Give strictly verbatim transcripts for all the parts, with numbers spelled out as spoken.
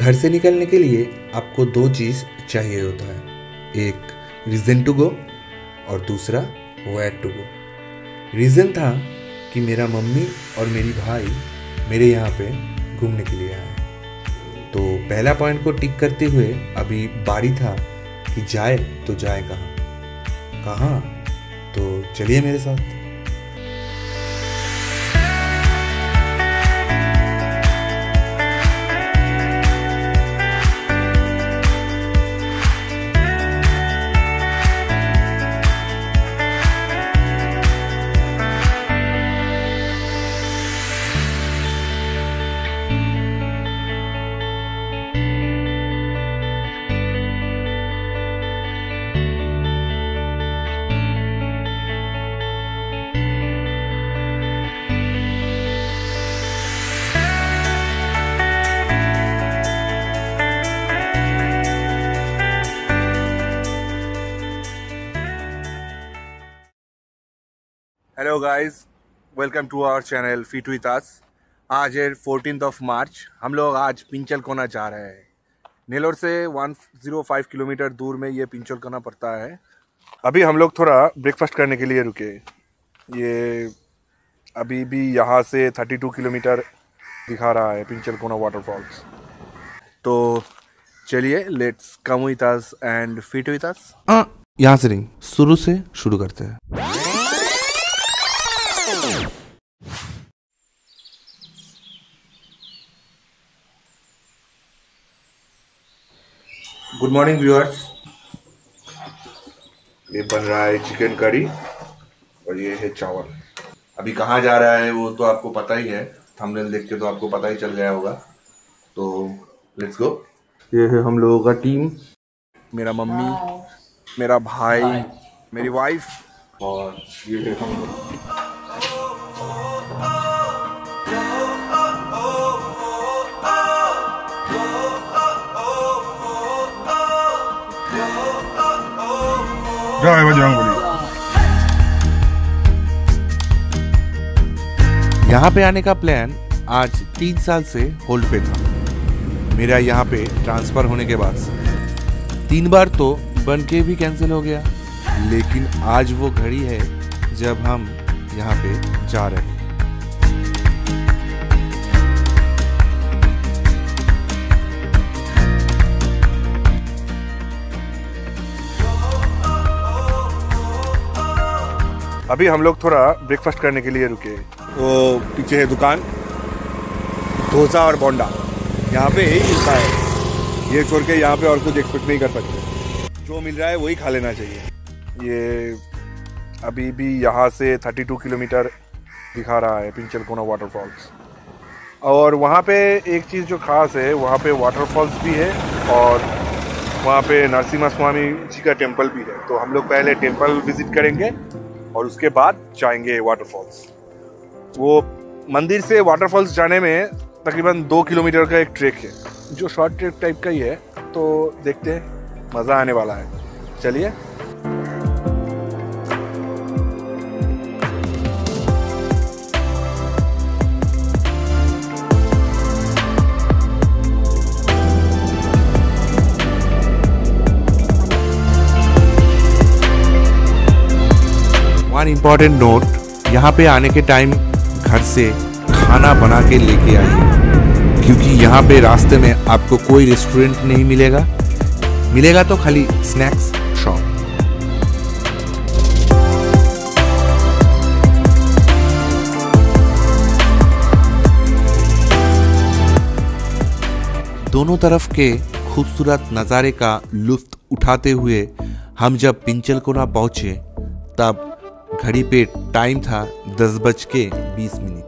घर से निकलने के लिए आपको दो चीज़ चाहिए होता है, एक रीज़न टू गो और दूसरा वेयर टू गो। रीज़न था कि मेरा मम्मी और मेरी भाई मेरे यहाँ पे घूमने के लिए आए, तो पहला पॉइंट को टिक करते हुए अभी बारी था कि जाए तो जाए कहाँ कहाँ तो चलिए मेरे साथ। Hello guys, welcome to our channel fit with us. आज है फोर्टीन ऑफ मार्च। हम लोग आज पिंचलकोना जा रहे हैं। नेलोर से एक सौ पाँच किलोमीटर दूर में ये पिंचलकोना पड़ता है। अभी हम लोग थोड़ा ब्रेकफास्ट करने के लिए रुके। ये अभी भी यहाँ से बत्तीस किलोमीटर दिखा रहा है पिंचलकोना वाटरफॉल्स। तो चलिए, let's come with us and fit with us. यहाँ से नहीं, शुरू से शुरू करते हैं। Good morning viewers. ये बन रहा है चिकन करी और ये है चावल। अभी कहाँ जा रहा है वो तो आपको पता ही है, थंबनेल देख के तो आपको पता ही चल गया होगा। तो लेट्स गो। ये है हम लोगों का टीम, मेरा मम्मी, मेरा भाई, मेरी वाइफ और ये है हम लोग। जय बजरंगबली। यहाँ पे आने का प्लान आज तीन साल से होल्ड पे था। मेरा यहाँ पे ट्रांसफर होने के बाद तीन बार तो बन के भी कैंसिल हो गया, लेकिन आज वो घड़ी है जब हम यहाँ पे जा रहे हैं। अभी हम लोग थोड़ा ब्रेकफास्ट करने के लिए रुके। वो पीछे है दुकान, डोसा और बोंडा यहाँ पे यही मिलता है। ये छोड़ के यहाँ पे और कुछ एक्सपेक्ट नहीं कर सकते। जो मिल रहा है वही खा लेना चाहिए। ये अभी भी यहाँ से बत्तीस किलोमीटर दिखा रहा है पिंचलकोना वाटरफॉल्स। और वहाँ पे एक चीज़ जो खास है, वहाँ पे वाटरफॉल्स भी है और वहाँ पे नरसिम्हा स्वामी जी का टेम्पल भी है। तो हम लोग पहले टेम्पल विजिट करेंगे और उसके बाद जाएंगे वाटरफॉल्स। वो मंदिर से वाटरफॉल्स जाने में तकरीबन दो किलोमीटर का एक ट्रैक है, जो शॉर्ट ट्रैक टाइप का ही है। तो देखते हैं, मज़ा आने वाला है। चलिए। वन इम्पॉर्टेंट नोट, यहाँ पे आने के टाइम घर से खाना बना के लेके आइए, क्योंकि यहाँ पे रास्ते में आपको कोई रेस्टोरेंट नहीं मिलेगा। मिलेगा तो खाली स्नैक्स शॉप। दोनों तरफ के खूबसूरत नज़ारे का लुत्फ उठाते हुए हम जब पिंचलकोना पहुंचे तब घड़ी पे टाइम था दस बज के बीस मिनट।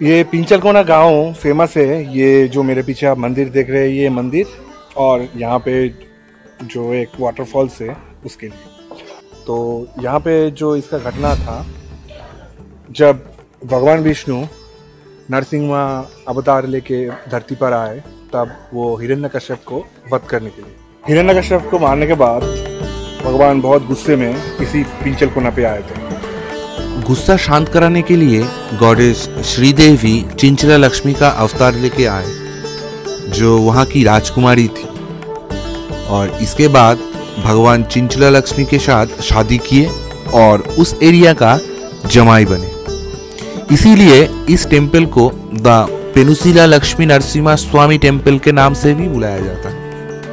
ये पिंचलकोना गांव फेमस है। ये जो मेरे पीछे आप मंदिर देख रहे हैं, ये मंदिर और यहाँ पे जो एक वाटरफॉल्स है उसके लिए। तो यहाँ पे जो इसका घटना था, जब भगवान विष्णु नरसिंह अवतार लेके धरती पर आए, तब वो हिरण्यकश्यप को वध करने के लिए, हिरण्यकश्यप को मारने के बाद भगवान बहुत गुस्से में इसी पिंचलकोना पे आए थे। गुस्सा शांत कराने के लिए गॉडेस श्रीदेवी चिंचला लक्ष्मी का अवतार लेके आए, जो वहाँ की राजकुमारी थी। और इसके बाद भगवान चिंचला लक्ष्मी के साथ शादी किए और उस एरिया का जमाई बने। इसीलिए इस टेम्पल को द पेनुसिला लक्ष्मी नरसिम्हा स्वामी टेम्पल के नाम से भी बुलाया जाता है।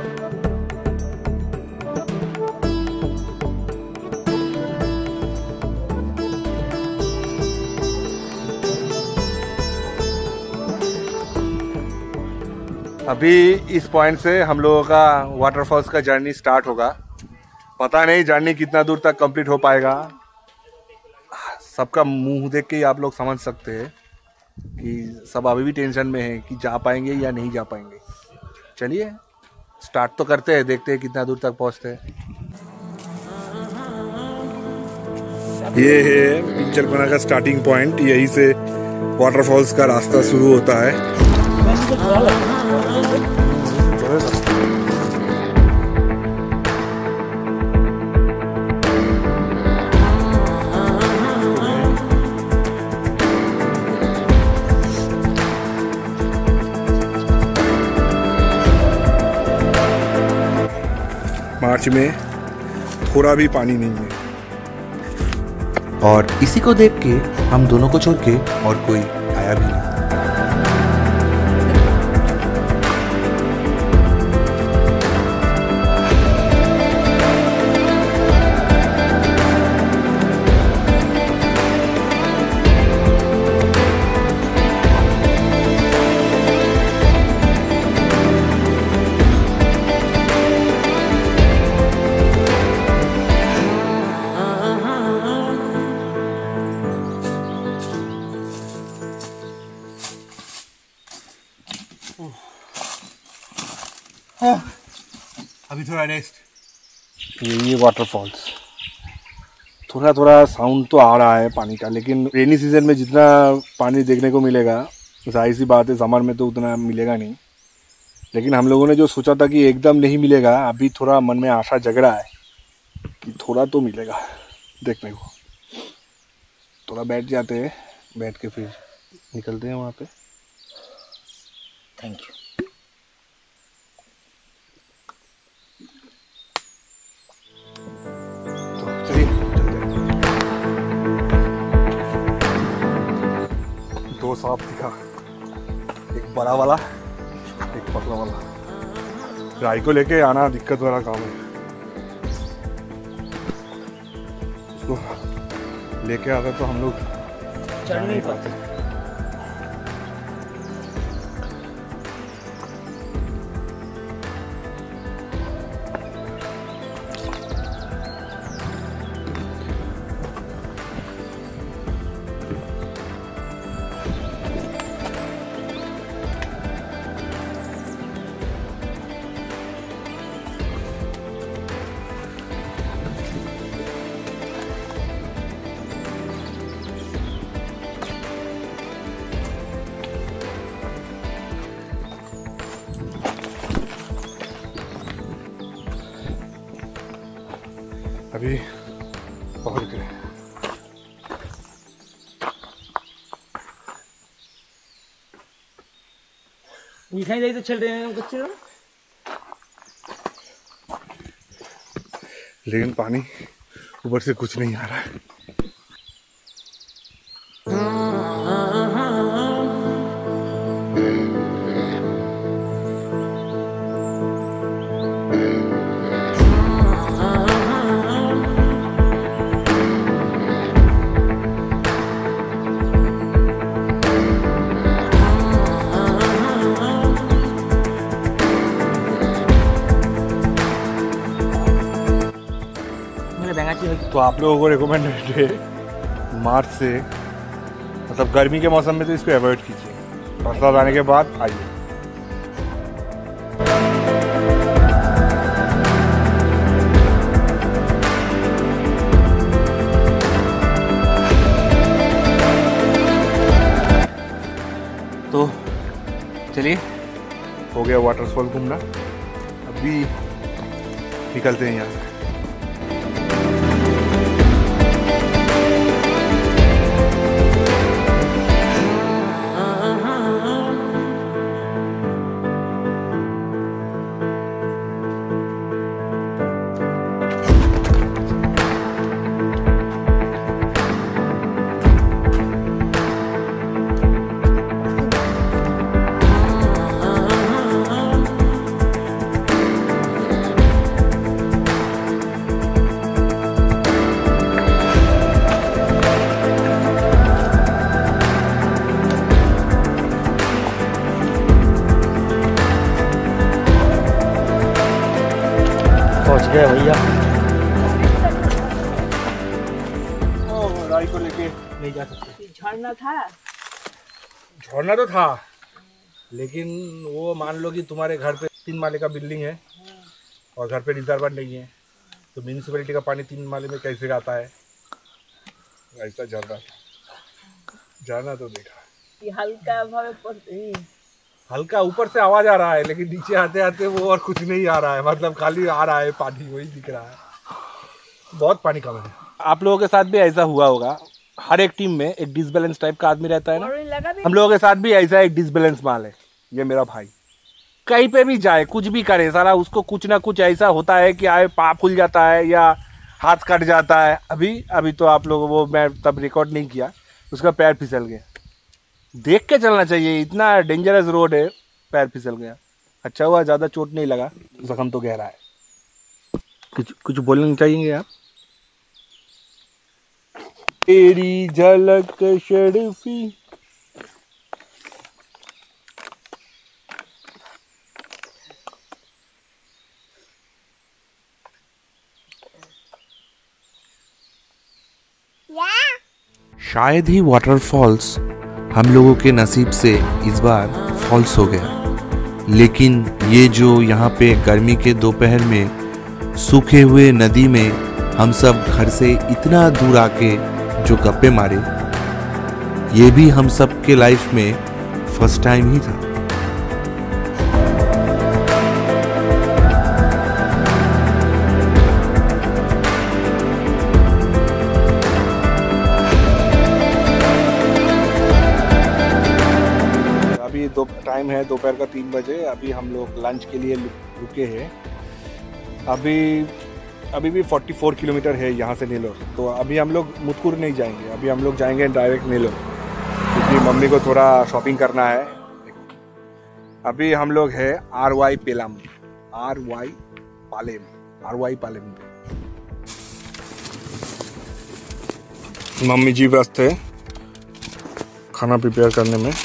अभी इस पॉइंट से हम लोगों का वाटरफॉल्स का जर्नी स्टार्ट होगा। पता नहीं जर्नी कितना दूर तक कंप्लीट हो पाएगा। सबका मुंह देख के ही आप लोग समझ सकते हैं कि सब अभी भी टेंशन में है कि जा पाएंगे या नहीं जा पाएंगे। चलिए स्टार्ट तो करते हैं, देखते हैं कितना दूर तक पहुंचते हैं। ये है पिंचलकोना का स्टार्टिंग पॉइंट। यहीं से वाटरफॉल्स का रास्ता शुरू होता है। मार्च में थोड़ा भी पानी नहीं है। और इसी को देख के हम दोनों को छोड़ के और कोई आया भी नहीं। अभी थोड़ा रेस्ट। ये वाटरफॉल्स थोड़ा थोड़ा साउंड तो आ रहा है पानी का, लेकिन रेनी सीजन में जितना पानी देखने को मिलेगा, जाहिर सी बात है समर में तो उतना मिलेगा नहीं। लेकिन हम लोगों ने जो सोचा था कि एकदम नहीं मिलेगा, अभी थोड़ा मन में आशा जग रहा है कि थोड़ा तो मिलेगा देखने को। थोड़ा बैठ जाते हैं, बैठ के फिर निकलते हैं वहाँ पे। Thank you. दो सांप दिखा, एक बड़ा वाला एक पतला वाला। गाय को लेके आना दिक्कत वाला काम है। उसको लेके आते तो हम लोग चढ़ नहीं पाते। अभी पहुंच गए। दिखाई दे तो चल रहे हैं बच्चे, लेकिन पानी ऊपर से कुछ नहीं आ रहा है। तो आप लोगों को रिकमेंडेड है मार्च से मतलब गर्मी के मौसम में तो इसको अवॉइड कीजिए, बरसात आने के बाद आइए। तो चलिए, हो गया वाटरफॉल घूमना, अभी निकलते हैं यहाँ से। पहुंच गए भैया। राई को लेके नहीं जा सकते। झरना था, झरना तो था, लेकिन वो मान लो कि तुम्हारे घर पे तीन माले का बिल्डिंग है और घर पे रिजर्वर नहीं है, तो म्यूनिसिपैलिटी का पानी तीन माले में कैसे आता है? ऐसा झरना झरना तो देखा, ये हल्का भावे पड़ती, हल्का ऊपर से आवाज आ रहा है, लेकिन नीचे आते आते वो और कुछ नहीं आ रहा है, मतलब खाली आ रहा है पानी, वही दिख रहा है। बहुत पानी कम है। आप लोगों के साथ भी ऐसा हुआ होगा, हर एक टीम में एक डिसबैलेंस टाइप का आदमी रहता है ना। लगा भी हम लोगों के साथ भी ऐसा एक डिसबैलेंस माल है, ये मेरा भाई। कहीं पे भी जाए, कुछ भी करे, सारा उसको कुछ ना कुछ ऐसा होता है कि आए पाँव फूल जाता है या हाथ कट जाता है। अभी अभी तो आप लोगों वो मैं तब रिकॉर्ड नहीं किया, उसका पैर फिसल गया। देख के चलना चाहिए, इतना डेंजरस रोड है, पैर फिसल गया। अच्छा हुआ ज़्यादा चोट नहीं लगा, जख्म तो गहरा है। कुछ कुछ बोलना चाहिए आप? तेरी झलक शर्फी, शायद ही वाटरफॉल्स हम लोगों के नसीब से इस बार फॉल्स हो गया, लेकिन ये जो यहाँ पे गर्मी के दोपहर में सूखे हुए नदी में हम सब घर से इतना दूर आके जो गप्पे मारे, ये भी हम सब के लाइफ में फर्स्ट टाइम ही था। अभी दो टाइम है दोपहर का तीन बजे। अभी हम लोग लंच के लिए रुके हैं। अभी अभी भी चौवालीस किलोमीटर है यहाँ से नेलोर, तो अभी हम लोग मुतकुर नहीं जाएंगे, अभी हम लोग जाएंगे डायरेक्ट नेलोर, क्योंकि मम्मी को थोड़ा शॉपिंग करना है। अभी हम लोग है R Y Pelam, R Y Palem, R Y Palem पे। मम्मी जी व्यस्त है खाना प्रिपेयर करने में।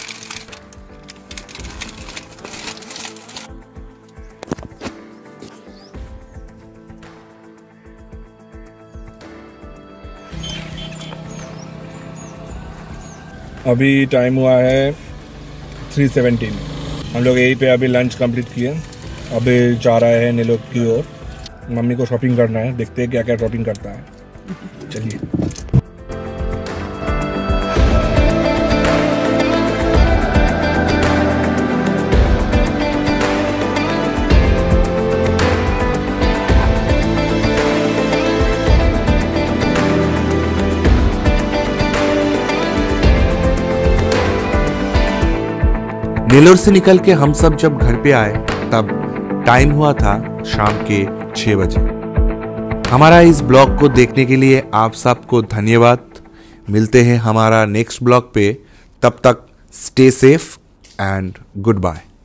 अभी टाइम हुआ है थ्री सेवेंटीन। हम लोग यहीं पे अभी लंच कंप्लीट किए, अभी जा रहे हैं नेलोर की ओर। मम्मी को शॉपिंग करना है, देखते हैं क्या क्या शॉपिंग करता है। चलिए। नेलोर से निकल के हम सब जब घर पे आए तब टाइम हुआ था शाम के छह बजे। हमारा इस ब्लॉग को देखने के लिए आप सबको धन्यवाद। मिलते हैं हमारा नेक्स्ट ब्लॉग पे, तब तक stay safe and good bye.